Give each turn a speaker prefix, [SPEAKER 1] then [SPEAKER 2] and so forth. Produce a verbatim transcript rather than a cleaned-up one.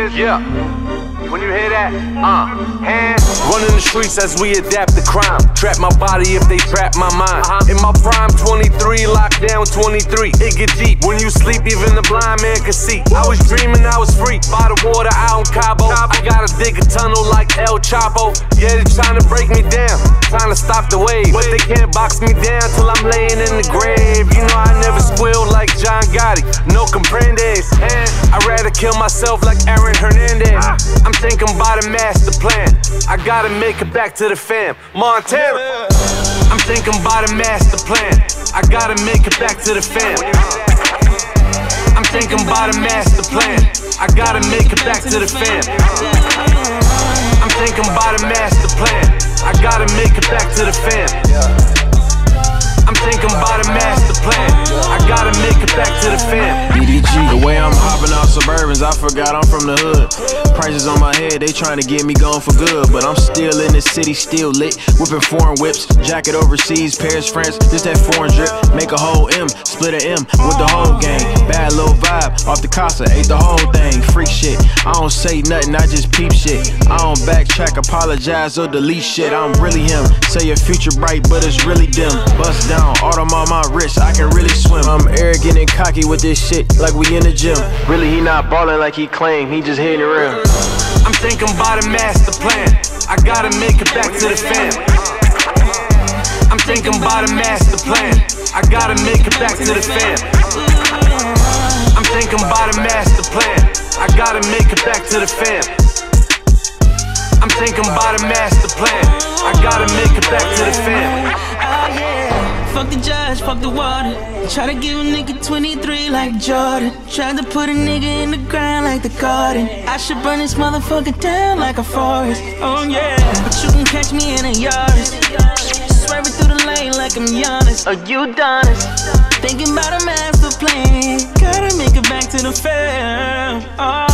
[SPEAKER 1] Synopsis. Yeah. When you hear that, uh, hands. Running the streets as we adapt the crime. Trap my body if they trap my mind. Uh-huh. In my prime, twenty-three, lockdown twenty-three. It get deep. When you sleep, even the blind man can see. I was dreaming I was free. By the water out in Cabo. I gotta dig a tunnel like El Chapo. Yeah, they trying to break me down, trying to stop the wave. But they can't box me down till I'm laying in the grave. You know I never squeal like John Gotti. No comprendes. I'd rather kill myself like Aaron Hernandez. I'm thinking about a master plan. I gotta make it back to the fam. Montana. I'm thinking about a master plan. I gotta make it back to the fam. I'm thinking about a master plan. I gotta make it back to the fam. I'm thinking about a master plan. I gotta make it back to the fam. I'm thinking about a master plan. I gotta make it back to the fam.
[SPEAKER 2] D D G, the way I'm hopping out Suburbans, I forgot I'm from the hood. Prices on my head, they trying to get me going for good. But I'm still in the city, still lit. Whipping foreign whips, jacket overseas, Paris, France. Just that foreign drip, make a whole M, split an M with the whole gang. Bad little vibe, off the casa, ate the whole thing. Freak shit, I don't say nothing, I just peep shit. I don't backtrack, apologize, or delete shit. I'm really him, say your future bright, but it's really dim. Bust down, autumn on my wrist, I can really swim. I'm arrogant and cocky with this shit, like we in the gym. Really, he not ballin' like he claim, he just hitting it real.
[SPEAKER 1] I'm thinking about a master plan. I gotta make it back to the fam. I'm thinking about a master plan. I gotta make it back to the fam. I'm thinking about a master plan. I gotta make it back to the fam. I'm thinking about a master plan. I gotta make it back to the fam.
[SPEAKER 3] Oh yeah. Fuck the judge, fuck the water. Try to give a nigga twenty-three like Jordan. Tried to put a nigga in the ground like the garden. I should burn this motherfucker down like a forest. Oh yeah. But you can catch me in a yard. Swerving through the lane like I'm Giannis. Are you done? Thinking about a master plan. Gotta make it back to the fam. Oh.